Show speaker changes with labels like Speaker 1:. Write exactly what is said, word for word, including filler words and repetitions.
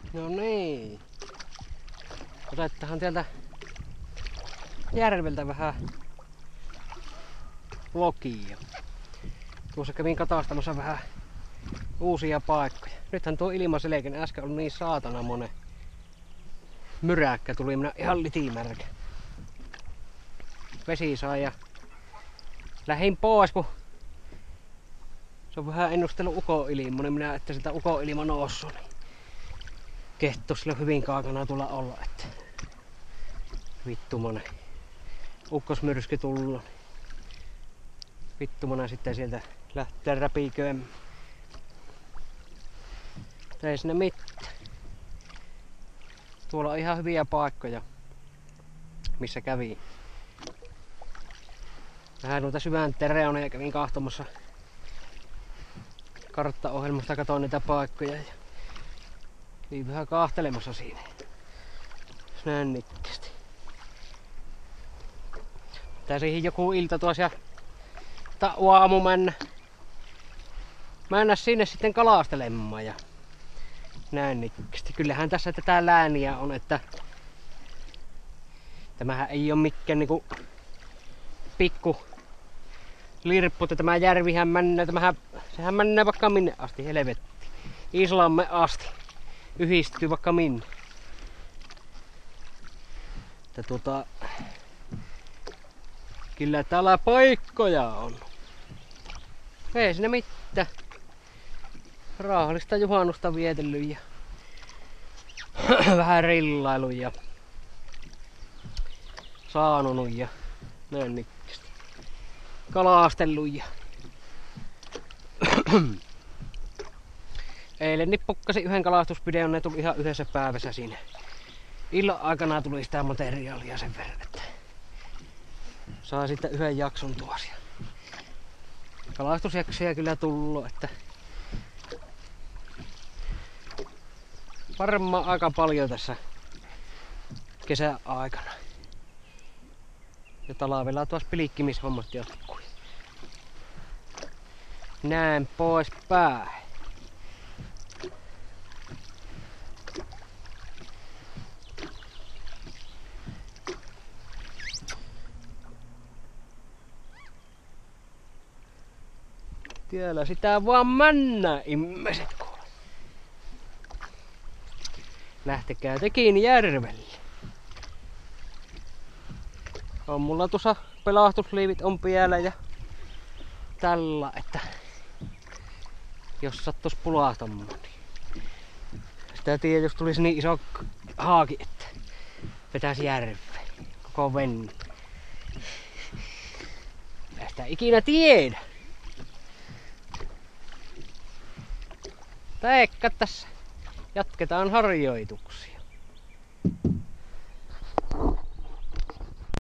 Speaker 1: No niin. Otettahan täältä järveltä vähän logia. Tuossa kävin katastamassa vähän uusia paikkoja. Nythän tuo ilmaselkeinen äsken oli niin saatana monen myräkkä. Tuli minä ihan litimärkä. Vesi sai ja lähin pois, kun se on vähän ennustellut ukoilmoinen. Minä että sitä ukoilma noussut, niin kehtos sillä hyvin kaukana tulla olla. Että vittumonen ukkosmyrsky tullut. Vittumonen sitten sieltä lähtee räpiköön. Ei sinne mitään. Tuolla on ihan hyviä paikkoja, missä kävi. Vähän noita syvän terreuneja kävin kahtomassa karttaohjelmasta, katoin niitä paikkoja ja niin vähän kahtelemassa siinä. Näin nikkästi. Tää siihen joku ilta tuossa ja aamu mennä. Mennä sinne sitten kalastelemaan ja näin nikkästi. Kyllähän tässä tätä lääniä on, että tämähän ei oo mikään niinku pikku lirppu, että tämä järvihän mennään, tämähän, sehän mennään vaikka minne asti, helvetti. Islamme asti. Yhdistyy vaikka minne. Että tuota, kyllä täällä paikkoja on. Ei siinä mitään. Rauhallista juhannusta vietellyt ja vähän rillailu ja saanunut ja näin nikkästi. Kalastellut ja eilen pukkasin yhden kalastusvideon, ne tuli ihan yhdessä päivässä siinä. Illan aikana tuli sitä materiaalia sen verran, että saa sitten yhden jakson tuossa. Kalastusjaksoja kyllä tullut, että varmaan aika paljon tässä kesän aikana. Ja talvella tuossa pilikkimishommat jatkuu. Näin pois päin. Tiellä sitä vaan mennään, ihmiset kuule. Lähtekää tekin järvelle. On mulla tuossa pelastusliivit on vielä ja tällä, että jos sattuis pulahtamaan, niin sitä tiedä, jos tulisi niin iso haaki, että vetäisi järveen koko venni. Ei sitä ikinä tiedä. Teekkä tässä. Jatketaan harjoituksia.